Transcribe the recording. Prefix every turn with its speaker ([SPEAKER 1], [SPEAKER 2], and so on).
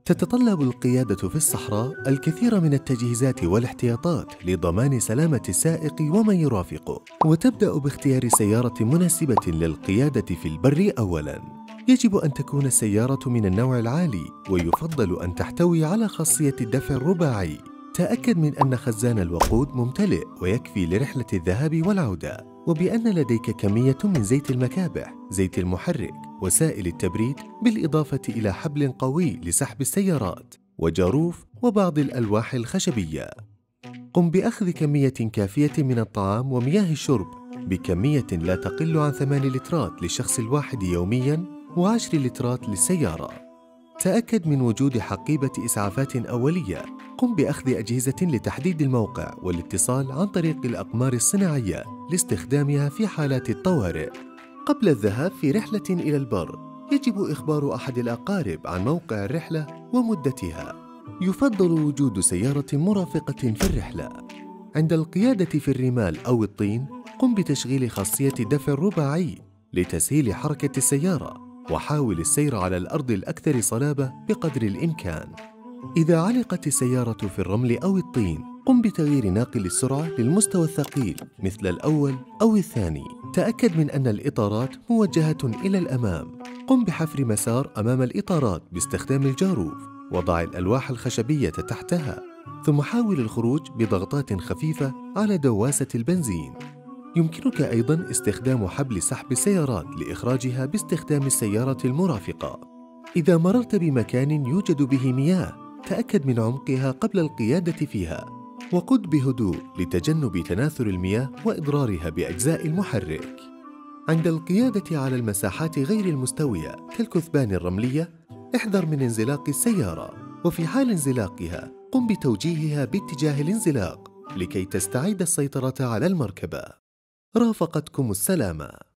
[SPEAKER 1] تتطلب القيادة في الصحراء الكثير من التجهيزات والاحتياطات لضمان سلامة السائق ومن يرافقه، وتبدأ باختيار سيارة مناسبة للقيادة في البر أولاً. يجب أن تكون السيارة من النوع العالي، ويفضل أن تحتوي على خاصية الدفع الرباعي. تأكد من أن خزان الوقود ممتلئ ويكفي لرحلة الذهاب والعودة، وبأن لديك كمية من زيت المكابح، زيت المحرك، وسائل التبريد، بالإضافة إلى حبل قوي لسحب السيارات، وجاروف، وبعض الألواح الخشبية. قم بأخذ كمية كافية من الطعام ومياه الشرب بكمية لا تقل عن 8 لترات للشخص الواحد يومياً، و10 لترات للسيارة. تأكد من وجود حقيبة إسعافات أولية. قم بأخذ أجهزة لتحديد الموقع والاتصال عن طريق الأقمار الصناعية لاستخدامها في حالات الطوارئ. قبل الذهاب في رحلة إلى البر، يجب إخبار أحد الأقارب عن موقع الرحلة ومدتها. يفضل وجود سيارة مرافقة في الرحلة. عند القيادة في الرمال أو الطين، قم بتشغيل خاصية الدفع الرباعي لتسهيل حركة السيارة، وحاول السير على الأرض الأكثر صلابة بقدر الإمكان. إذا علقت السيارة في الرمل أو الطين، قم بتغيير ناقل السرعة للمستوى الثقيل مثل الأول أو الثاني. تأكد من أن الإطارات موجهة إلى الأمام. قم بحفر مسار أمام الإطارات باستخدام الجاروف، وضع الألواح الخشبية تحتها، ثم حاول الخروج بضغطات خفيفة على دواسة البنزين. يمكنك أيضاً استخدام حبل سحب السيارات لإخراجها باستخدام السيارة المرافقة. إذا مررت بمكان يوجد به مياه، تأكد من عمقها قبل القيادة فيها، وقد بهدوء لتجنب تناثر المياه وإضرارها بأجزاء المحرك. عند القيادة على المساحات غير المستوية كالكثبان الرملية، احذر من انزلاق السيارة، وفي حال انزلاقها قم بتوجيهها باتجاه الانزلاق لكي تستعيد السيطرة على المركبة. رافقتكم السلامة.